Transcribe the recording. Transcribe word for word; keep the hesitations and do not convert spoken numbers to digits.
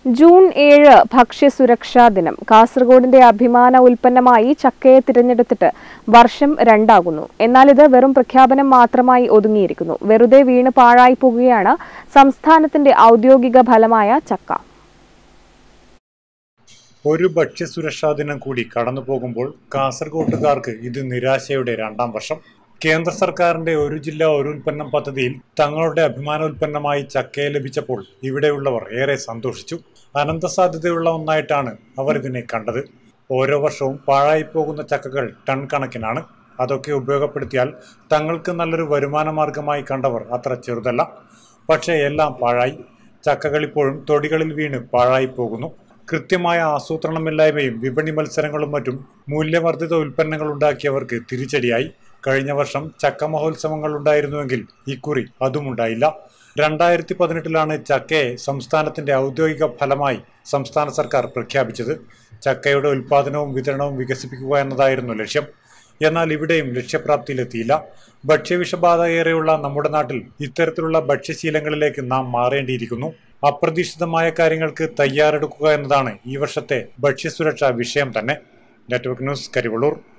June ഏഴ് ഭക്ഷ്യസുരക്ഷാ ദിനം. കാസർഗോഡിന്റെ അഭിമാന ഉൽപ്പന്നമായി ചക്കയെ തിരഞ്ഞെടുത്തിട്ട് വർഷം രണ്ടാകുന്നു. എന്നാൽ ഇത് വെറും പ്രഖ്യാപനം മാത്രമായി ഒതുങ്ങിയിരിക്കുന്നു. വെറുതെ വീണ് പാഴായി പോകുകയാണ് സംസ്ഥാനത്തിന്റെ ഔദ്യോഗിക ഫലമായ ചക്ക. ഒരു ഭക്ഷ്യസുരക്ഷാ ദിനം കൂടി കടന്നു പോകുമ്പോൾ കാസർഗോട്ടുകാർക്ക് ഇത് നിരാശയുടെ രണ്ടാം വർഷം. കേന്ദ്ര സർക്കാരിന്റെ ഒരു ജില്ല ഒരു ഉൽപ്പന്നം പദ്ധതിയിൽ തങ്ങളുടെ അഭിമാനോൽപ്പന്നമായി ചക്കയെ ലഭിച്ചപ്പോൾ ഇവിടെയുള്ളവർ ഏറെ സന്തോഷിച്ചു. അനന്ത സാധ്യതയുള്ള ഒന്നായിട്ടാണ് അവർ ഇതിനെ കണ്ടത്. ഓരോ വർഷവും പാഴായി പോകുന്ന ചക്കകൾ ടൺ കണക്കിനാണ്. അതൊക്കെ ഉപയോഗപ്പെടുത്തിയാൽ തങ്ങൾക്ക് നല്ലൊരു വരുമാന മാർഗമായി കണ്ടവർ അത്ര ചെറുതല്ല. പക്ഷേ എല്ലാം പാഴായി. ചക്കകൾ ഇപ്പോഴും തൊടികളിൽ വീണ് പാഴായി പോകുന്നു. കൃത്യമായ ആസൂത്രണമില്ലായ്മയും വിപണി മത്സരങ്ങളും മറ്റും മൂല്യവർദ്ധിത ഉൽപ്പന്നങ്ങൾ ഉണ്ടാക്കിയവർക്ക് തിരിച്ചടിയായി. കഴിഞ്ഞ വർഷം ചക്ക മഹോത്സവങ്ങൾ ഉണ്ടായിരുന്നുവെങ്കിൽ ഇക്കുറി അതുമുണ്ടായില്ല. രണ്ടായിരത്തി പതിനെട്ടിലാണ് ചക്കയെ സംസ്ഥാനത്തിന്റെ ഔദ്യോഗിക ഫലമായി സംസ്ഥാന സർക്കാർ പ്രഖ്യാപിച്ചത്. ചക്കയുടെ ഉൽപാദനവും വിതരണവും വികസിപ്പിക്കുക എന്നതായിരുന്നു ലക്ഷ്യം. എന്നാൽ ഇവിടെയും ലക്ഷ്യപ്രാപ്തിയിലെത്തിയില്ല. ഭക്ഷ്യവിഷബാധ ഏറെയുള്ള നമ്മുടെ നാട്ടിൽ ഇത്തരത്തിലുള്ള ഭക്ഷ്യശീലങ്ങളിലേക്ക് നാം മാറേണ്ടിയിരിക്കുന്നു. അപ്രതീക്ഷിതമായ കാര്യങ്ങൾക്ക് തയ്യാറെടുക്കുക എന്നതാണ് ഈ വർഷത്തെ ഭക്ഷ്യസുരക്ഷാ വിഷയം തന്നെ. Network news, Karivellur.